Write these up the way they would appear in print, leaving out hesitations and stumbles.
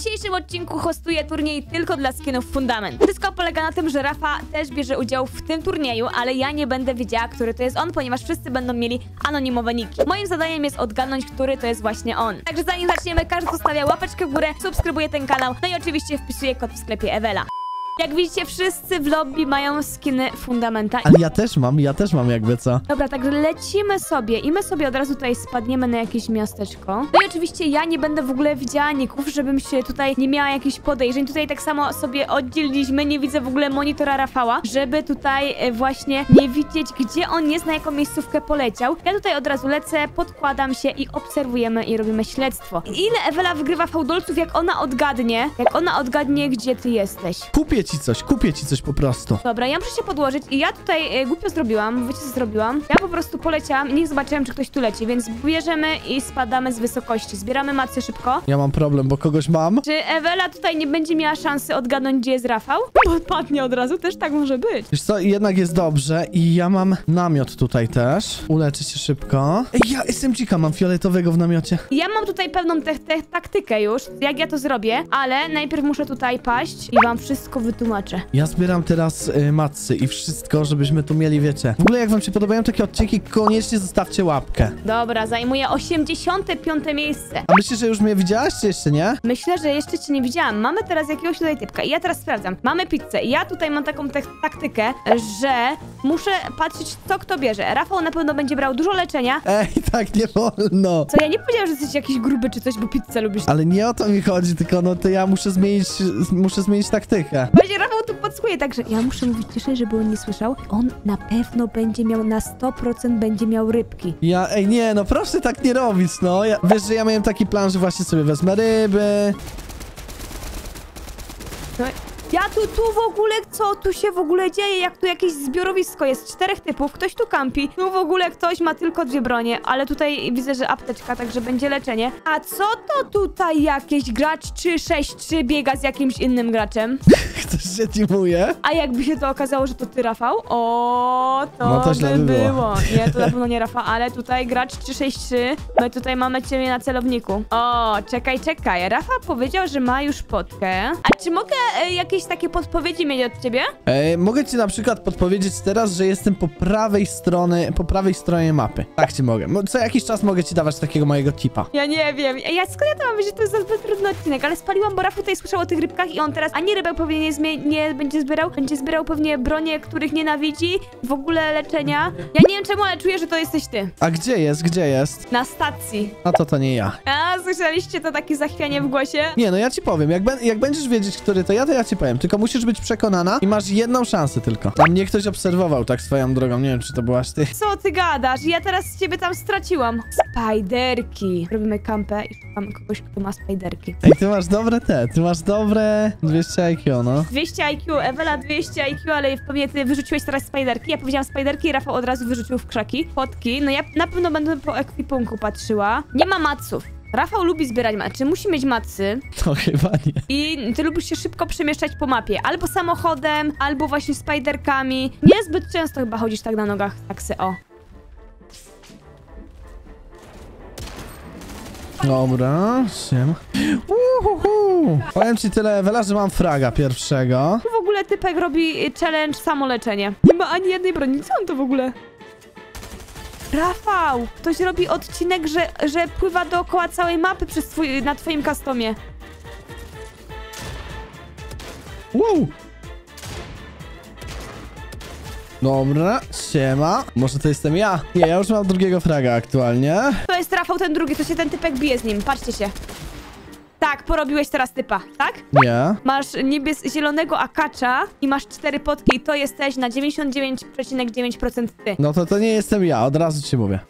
dzisiejszym odcinku hostuję turniej tylko dla skinów Fundament. Wszystko polega na tym, że Rafa też bierze udział w tym turnieju, ale ja nie będę wiedziała, który to jest on, ponieważ wszyscy będą mieli anonimowe niki. Moim zadaniem jest odgadnąć, który to jest właśnie on. Także zanim zaczniemy, każdy zostawia łapeczkę w górę, subskrybuje ten kanał, no i oczywiście wpisuje kod w sklepie Ewela. Jak widzicie, wszyscy w lobby mają skiny Fundamenta. Ale ja też mam jakby co. Dobra, także lecimy sobie i my sobie od razu tutaj spadniemy na jakieś miasteczko. No i oczywiście ja nie będę w ogóle widziała ników, żebym się tutaj nie miała jakichś podejrzeń. Tutaj tak samo sobie oddzieliliśmy, nie widzę w ogóle monitora Rafała, żeby tutaj właśnie nie widzieć, gdzie on jest, na jaką miejscówkę poleciał. Ja tutaj od razu lecę, podkładam się i obserwujemy i robimy śledztwo. Ile Ewela wygrywa fałdolców, jak ona odgadnie, gdzie ty jesteś. Kupię ci coś po prostu. Dobra, ja muszę się podłożyć i ja tutaj głupio zrobiłam, wiecie co zrobiłam? Ja po prostu poleciałam i nie zobaczyłem, czy ktoś tu leci, więc bierzemy i spadamy z wysokości. Zbieramy macy szybko. Ja mam problem, bo kogoś mam. Czy Ewela tutaj nie będzie miała szansy odgadnąć, gdzie jest Rafał? Podpadnie od razu, też tak może być. Wiesz co, jednak jest dobrze i ja mam namiot tutaj też. Uleczę się szybko. Ej, ja SMG-ka mam fioletowego w namiocie. Ja mam tutaj pewną taktykę już, jak ja to zrobię, ale najpierw muszę tutaj paść i wam wszystko wytłumaczę. Ja zbieram teraz macy i wszystko, żebyśmy tu mieli, wiecie. W ogóle jak wam się podobają takie odcinki, koniecznie zostawcie łapkę. Dobra, zajmuję 85. miejsce. A myślisz, że już mnie widziałaś, czy jeszcze nie? Myślę, że jeszcze cię nie widziałam. Mamy teraz jakiegoś tutaj typka i ja teraz sprawdzam. Mamy pizzę i ja tutaj mam taką taktykę, że muszę patrzeć, co kto bierze. Rafał na pewno będzie brał dużo leczenia. Ej, tak nie wolno. Co, ja nie powiedziałam, że jesteś jakiś gruby czy coś, bo pizzę lubisz. Ale nie o to mi chodzi, tylko no to ja muszę zmienić taktykę. Właśnie Rafał tu podsłuchuje, także ja muszę mówić ciszej, żeby on nie słyszał. On na pewno będzie miał, na 100% będzie miał rybki. Ej, nie, no proszę tak nie robić, no. Wiesz, że ja miałem taki plan, że właśnie sobie wezmę ryby. No, ja tu w ogóle, co tu się w ogóle dzieje? Jak tu jakieś zbiorowisko jest? 4 typów, ktoś tu kampi. Tu w ogóle ktoś ma tylko 2 bronie, ale tutaj widzę, że apteczka, także będzie leczenie. A co to tutaj jakiś gracz 363 biega z jakimś innym graczem? Ktoś się teamuje? A jakby się to okazało, że to ty, Rafał? O, to, no to źle by było. Nie, to na pewno nie Rafał, ale tutaj gracz 363. My tutaj mamy ciebie na celowniku. O, czekaj. Rafał powiedział, że ma już potkę. A czy mogę jakieś takie podpowiedzi mieć od ciebie? Mogę ci na przykład podpowiedzieć teraz, że jestem po prawej stronie mapy. Tak ci mogę. Co jakiś czas mogę ci dawać takiego mojego tipa. Ja nie wiem. Skąd ja to mam wiedzieć, że to jest zbyt trudny odcinek, ale spaliłam, bo Rafał tutaj słyszał o tych rybkach i on teraz ani rybek pewnie nie będzie zbierał pewnie bronie, których nienawidzi, w ogóle leczenia. Ja nie wiem czemu, ale czuję, że to jesteś ty. A gdzie jest? Na stacji. No to nie ja. A, słyszeliście to takie zachwianie w głosie? Nie, no ja ci powiem. Jak będziesz wiedzieć, który to ja ci powiem. Tylko musisz być przekonana i masz jedną szansę tylko. Tam mnie ktoś obserwował tak swoją drogą. Nie wiem, czy to byłaś ty. Co ty gadasz? Ja teraz ciebie tam straciłam. Spajderki. Robimy kampę i szukamy kogoś, kto ma spajderki. Ej, ty masz dobre 200 IQ, no. 200 IQ, Ewela 200 IQ, ale pewnie ty wyrzuciłeś teraz spajderki. Ja powiedziałam spajderki i Rafał od razu wyrzucił w krzaki. Potki. No ja na pewno będę po ekwipunku patrzyła. Nie ma maców. Rafał lubi zbierać macy. Czy musi mieć macy? To chyba nie. I ty lubisz się szybko przemieszczać po mapie. Albo samochodem, albo właśnie spajderkami. Niezbyt często chyba chodzisz tak na nogach, tak se o. Dobra, siema. Powiem ci tyle, Ewela, że mam fraga pierwszego. Tu w ogóle typek robi challenge samoleczenie. Nie ma ani jednej broni. Co on to w ogóle? Rafał! Ktoś robi odcinek, że pływa dookoła całej mapy na twoim customie. Wow! Dobra, siema. Może to jestem ja? Nie, ja już mam drugiego fraga aktualnie. To jest Rafał ten drugi, to się ten typek bije z nim. Patrzcie się. Tak, porobiłeś teraz typa, tak? Nie. Masz zielonego akacza i masz 4 potki i to jesteś na 99,9% ty. No to nie jestem ja, od razu ci mówię.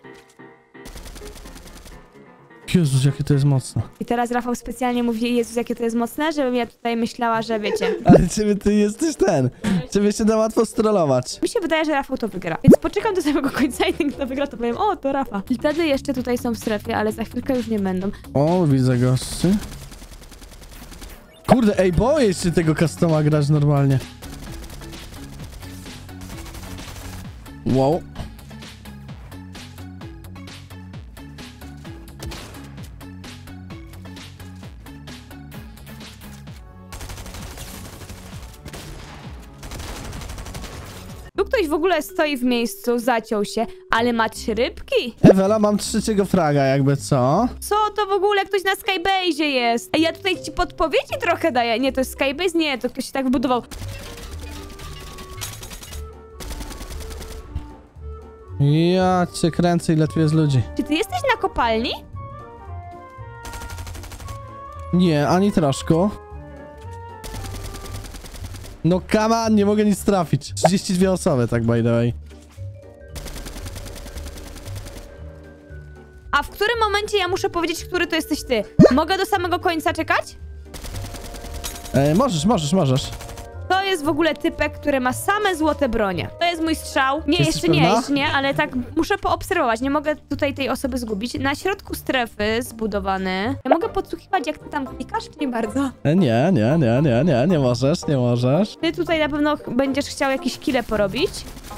Jezus, jakie to jest mocne. I teraz Rafał specjalnie mówi, Jezus, jakie to jest mocne, żebym ja tutaj myślała, że wiecie. Ale ty jesteś ciebie się da łatwo strollować. Mi się wydaje, że Rafał to wygra. Więc poczekam do samego końca i ten, kto wygra, to powiem, o, to Rafa. I wtedy jeszcze tutaj są w strefie, ale za chwilkę już nie będą. O, widzę gości. Kurde, ej, boję się tego customa grać normalnie. Wow. Tu ktoś w ogóle stoi w miejscu, zaciął się, ale ma 3 rybki. Ewela, mam 3. fraga, jakby co? Co to w ogóle? Ktoś na Skybase'ie jest. A ja tutaj ci podpowiedzi trochę daję. Nie, to jest Skybase? Nie, to ktoś się tak wbudował. Ja cię kręcę, ile tu jest ludzi. Czy ty jesteś na kopalni? Nie, ani troszkę. No come on, nie mogę nic trafić. 32 osoby, tak by the way. A w którym momencie ja muszę powiedzieć, który to jesteś ty? Mogę do samego końca czekać? Możesz. To jest w ogóle typek, który ma same złote bronie. To jest mój strzał. Nie, Jesteś pewna? jeszcze nie, ale tak muszę poobserwować. Nie mogę tutaj tej osoby zgubić. Na środku strefy zbudowany. Ja mogę podsłuchiwać, jak ty tam klikasz, czy nie bardzo? Nie możesz. Ty tutaj na pewno będziesz chciał jakieś kile porobić.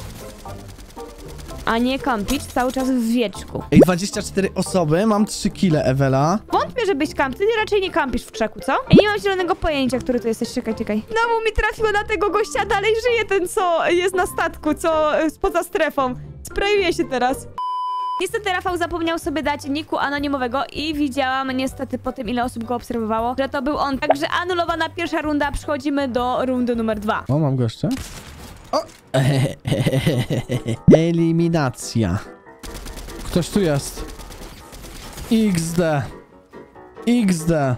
A nie kampić cały czas w wieczku. Ej, 24 osoby, mam 3 kile, Ewela. Wątpię, żebyś kampił. Ty raczej nie kampisz w krzaku, co? Ja nie mam zielonego pojęcia, który to jesteś. Czekaj. No mi trafiło na tego gościa, dalej żyje ten, co jest na statku, co poza strefą. Sprayuje się teraz. Niestety Rafał zapomniał sobie dać niku anonimowego i widziałam niestety po tym, ile osób go obserwowało, że to był on. Także anulowana pierwsza runda, przechodzimy do rundy numer 2. O, mam gościa. O! Eliminacja. Ktoś tu jest. XD.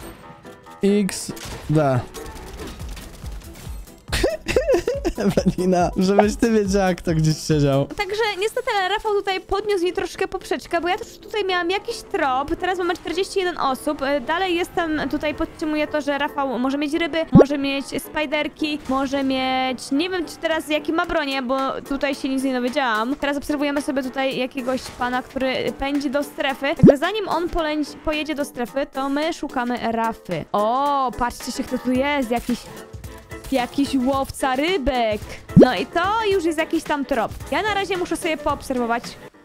Ewelina, żebyś ty wiedziała, kto gdzieś siedział. Także niestety Rafał tutaj podniósł mi troszkę poprzeczkę, bo ja też tutaj miałam jakiś trop. Teraz mamy 41 osób. Dalej jestem tutaj, podtrzymuję to, że Rafał może mieć ryby, może mieć spiderki, może mieć... Nie wiem, czy teraz jaki ma bronię, bo tutaj się nic nie dowiedziałam. Teraz obserwujemy sobie tutaj jakiegoś pana, który pędzi do strefy. Także zanim on pojedzie do strefy, to my szukamy Rafy. O, patrzcie się, kto tu jest. Jakiś łowca rybek. No i to już jest jakiś tam trop. Ja na razie muszę sobie poobserwować.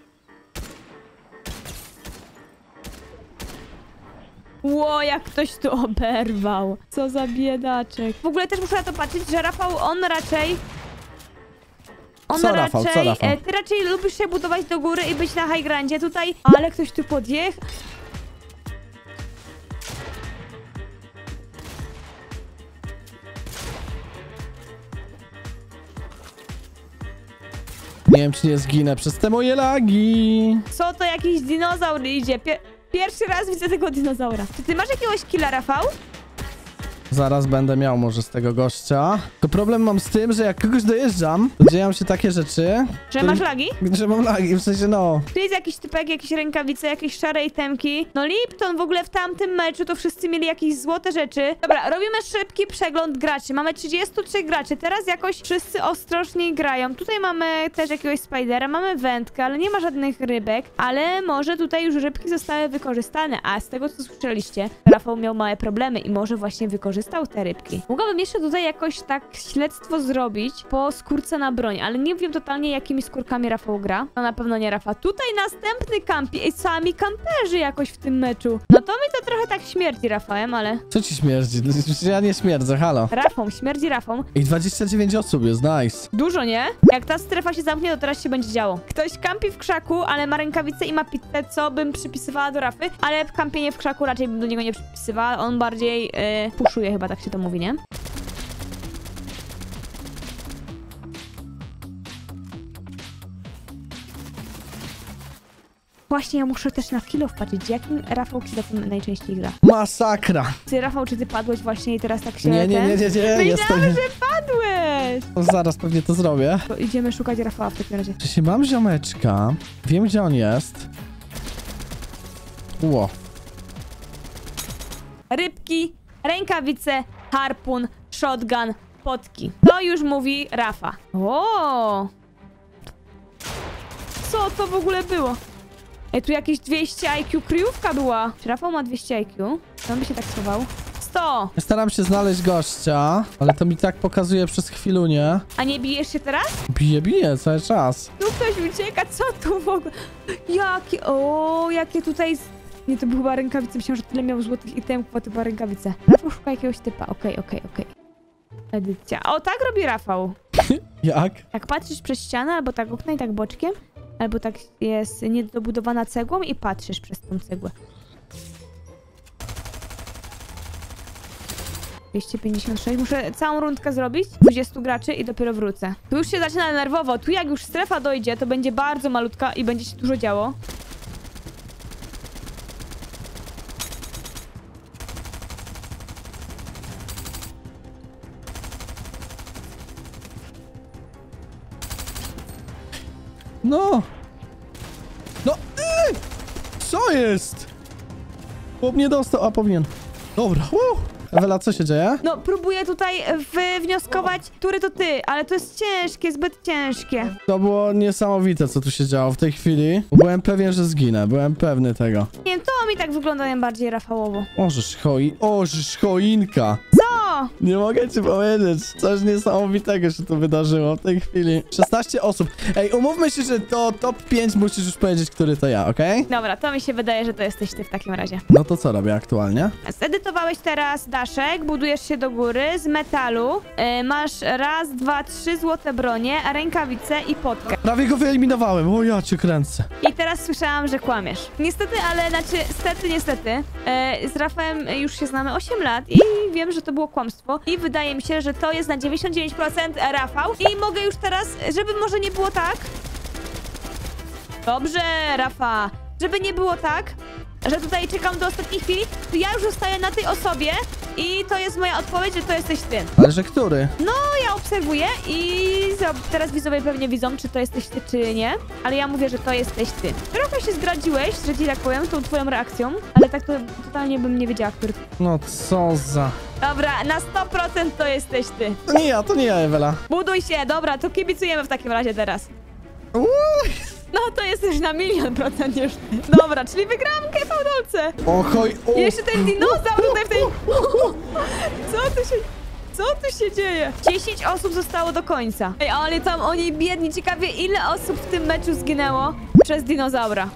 Ło, jak ktoś tu oberwał. Co za biedaczek. W ogóle też muszę na to patrzeć, że Rafał, on raczej... Co Rafał? Ty raczej lubisz się budować do góry i być na high grandzie tutaj. Ale ktoś tu podjechał. Nie wiem, czy nie zginę przez te moje lagi. Co to jakiś dinozaur idzie? Pierwszy raz widzę tego dinozaura. Czy ty masz jakiegoś killa, Rafał? Zaraz będę miał może z tego gościa. Tylko problem mam z tym, że jak kogoś dojeżdżam, to dzieją się takie rzeczy... Że masz lagi? Że mam lagi, w sensie no... Tu jest jakiś typek, jakieś rękawice, jakieś szare itemki. No Lipton w ogóle w tamtym meczu to wszyscy mieli jakieś złote rzeczy. Dobra, robimy szybki przegląd graczy. Mamy 33 graczy. Teraz jakoś wszyscy ostrożniej grają. Tutaj mamy też jakiegoś spidera, mamy wędkę, ale nie ma żadnych rybek. Ale może tutaj już rybki zostały wykorzystane. A z tego, co słyszeliście, Rafał miał małe problemy i może właśnie wykorzystał te rybki. Mogłabym jeszcze tutaj jakoś tak śledztwo zrobić po skórce na broń, ale nie wiem totalnie, jakimi skórkami Rafał gra. To na pewno nie Rafał. Tutaj następny kampi. Ej, sami kamperzy jakoś w tym meczu. No to mi to trochę tak śmierdzi Rafałem, ale... Co ci śmierdzi? Ja nie śmierdzę, halo. Rafał, śmierdzi Rafał. I 29 osób jest, nice. Dużo, nie? Jak ta strefa się zamknie, to teraz się będzie działo. Ktoś kampi w krzaku, ale ma rękawice i ma pizzę, co bym przypisywała do Rafy, ale kampienie w krzaku raczej bym do niego nie przypisywała. On bardziej puszuje, chyba tak się to mówi, nie? Właśnie, ja muszę też na kilo wpatrzeć. Jakim Rafał kilofem najczęściej gra? Masakra. Ty, Rafał, czy ty padłeś właśnie i teraz tak się... Nie, Myślałam, że padłeś! Zaraz pewnie to zrobię. To idziemy szukać Rafała w takim razie. Jeśli mam ziomeczka, wiem gdzie on jest. Ło. Rybki, rękawice, harpun, shotgun, potki. To już mówi Rafa. O! Co to w ogóle było? Ej, tu jakieś 200 IQ kryjówka była. Czy Rafał ma 200 IQ? Czy on by się tak schował? 100! Staram się znaleźć gościa, ale to mi tak pokazuje przez chwilunię. A nie bijesz się teraz? Bije cały czas. Tu ktoś ucieka, co tu w ogóle? Jakie... O, jakie tutaj... Nie, to były chyba rękawice. Myślałam, że tyle miał złotych itemków, a to była rękawice. Rafał szuka jakiegoś typa. Okej. Edycja. O, tak robi Rafał. Jak? Jak patrzysz przez ścianę, albo tak okna i tak boczkiem, albo tak jest niedobudowana cegłą i patrzysz przez tą cegłę. 256. Muszę całą rundkę zrobić. 20 graczy i dopiero wrócę. Tu już się zaczyna nerwowo. Tu jak już strefa dojdzie, to będzie bardzo malutka i będzie się dużo działo. No! No! Co jest? Chłop nie dostał, a powinien. Dobra. Ewela, co się dzieje? No, próbuję tutaj wywnioskować, który to ty, ale to jest ciężkie, zbyt ciężkie. To było niesamowite, co tu się działo w tej chwili. Byłem pewien, że zginę. Byłem pewny tego. Nie wiem, to mi tak wygląda najbardziej rafałowo. Ożysz choinka. Co? Nie mogę ci powiedzieć. Coś niesamowitego się tu wydarzyło w tej chwili. 16 osób. Ej, umówmy się, że to top 5 musisz już powiedzieć, który to ja, okej? Dobra, to mi się wydaje, że to jesteś ty w takim razie. No to co robię aktualnie? Zedytowałeś teraz daszek, budujesz się do góry z metalu. Masz raz, dwa, 3 złote bronie, rękawice i potkę. Prawie go wyeliminowałem. O, ja cię kręcę. I teraz słyszałam, że kłamiesz. Niestety, ale niestety. Z Rafałem już się znamy 8 lat i wiem, że to było kłamstwo. I wydaje mi się, że to jest na 99% Rafał. I mogę już teraz, żeby może nie było tak. Dobrze, Rafa. Żeby nie było tak, że tutaj czekam do ostatniej chwili, to ja już zostaję na tej osobie i to jest moja odpowiedź, że to jesteś ty. Ale że który? No, ja obserwuję i teraz widzowie pewnie widzą, czy to jesteś ty, czy nie. Ale ja mówię, że to jesteś ty. Trochę się zdradziłeś, że ci tak powiem, tą twoją reakcją, ale tak to totalnie bym nie wiedziała, który. No co za... Dobra, na 100% to jesteś ty. To nie ja, Ewela. Buduj się, dobra, to kibicujemy w takim razie teraz. Uuu. No to jesteś na 1000000% już. Dobra, czyli wygrałam kepę w dolce. Jeszcze ten dinozaur tutaj w tej... Co tu się dzieje? 10 osób zostało do końca. Ej, ale tam oni biedni. Ciekawie, ile osób w tym meczu zginęło przez dinozaura.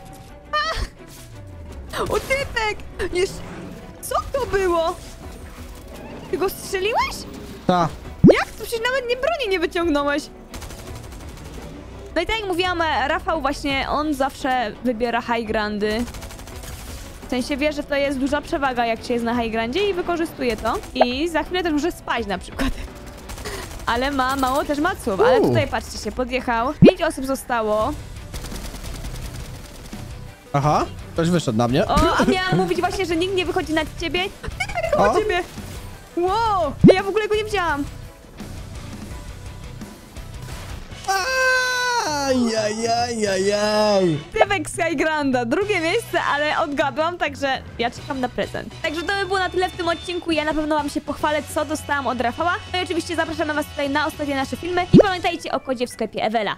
O, typek! Co to było? Ty go strzeliłeś? Ta. Jak to? Przecież nawet broni nie wyciągnąłeś. No i tak jak mówiłam, Rafał właśnie, on zawsze wybiera high grandy. W sensie wie, że to jest duża przewaga, jak się jest na high grandzie i wykorzystuje to. I za chwilę też może spać na przykład. Ale ma mało też maców. Ale tutaj patrzcie się, podjechał. 5 osób zostało. Aha, ktoś wyszedł na mnie. O, a miałam mówić właśnie, że nikt nie wychodzi na ciebie. Ty koło ciebie. Wow, ja w ogóle go nie widziałam. Ajajajajaj. Typek Skygranda, drugie miejsce, ale odgadłam, także ja czekam na prezent. Także to by było na tyle w tym odcinku. Ja na pewno wam się pochwalę, co dostałam od Rafała. No i oczywiście zapraszam was tutaj na ostatnie nasze filmy. I pamiętajcie o kodzie w sklepie Ewela.